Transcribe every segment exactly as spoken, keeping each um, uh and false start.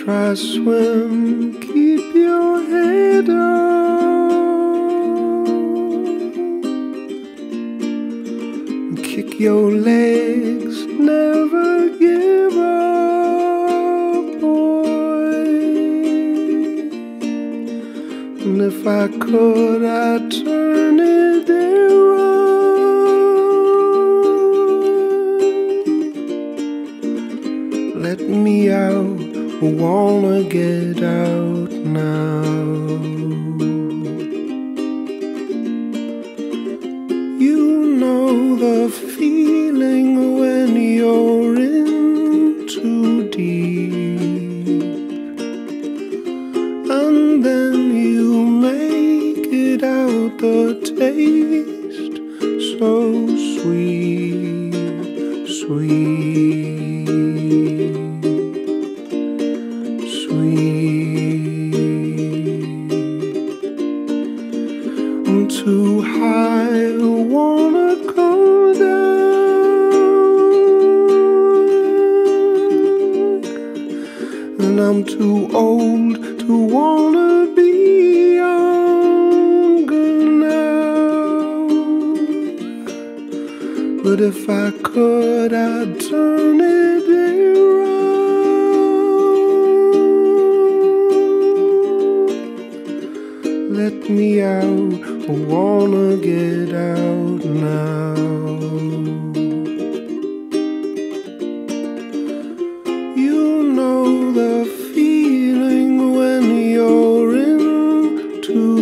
try swim, keep your head up, kick your legs, never give up, boy. And if I could, I'd turn it around. Let me out, I wanna get out now. You know the feeling when you're in too deep, and then you make it out, the taste so sweet, sweet, sweet. I'm too high, I wanna come down, and I'm too old to wanna be younger now. But if I could, I'd turn it around. Let me out, I wanna get out now. You know the feeling when you're in too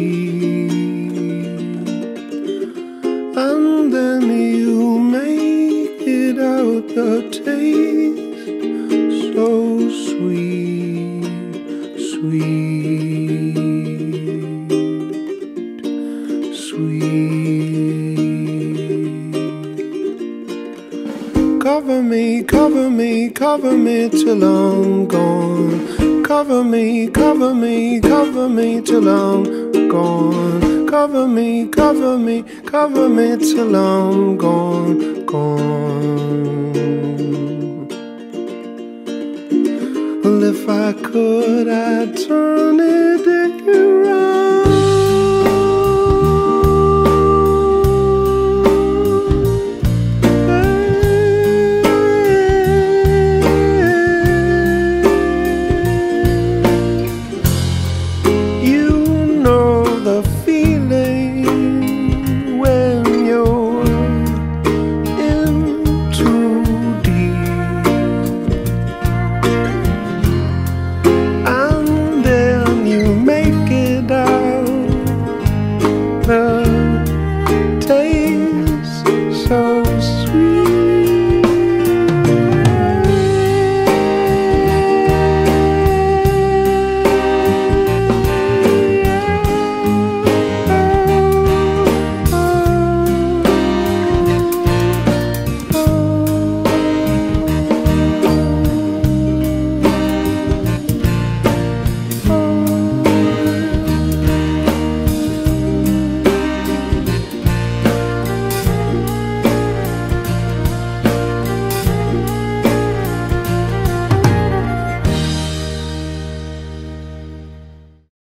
deep, and then you make it out, the taste so sweet, sweet, sweet. Cover me, cover me, cover me till I'm gone. Cover me, cover me, cover me till I'm gone. Cover me, cover me, cover me till I'm gone, gone. Well, if I could, I'd turn it around.